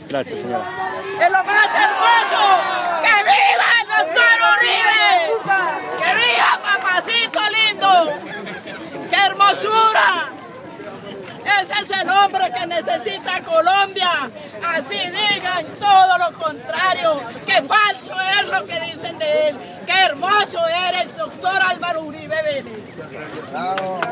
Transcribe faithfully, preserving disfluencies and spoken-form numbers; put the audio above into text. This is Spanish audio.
Gracias, señora. Es lo más hermoso. ¡Que viva el doctor Uribe! ¡Que viva papacito lindo! ¡Qué hermosura! Ese es el hombre que necesita Colombia. Así digan todo lo contrario, que falso es lo que dicen de él. ¡Qué hermoso eres, doctor Álvaro Uribe Vélez!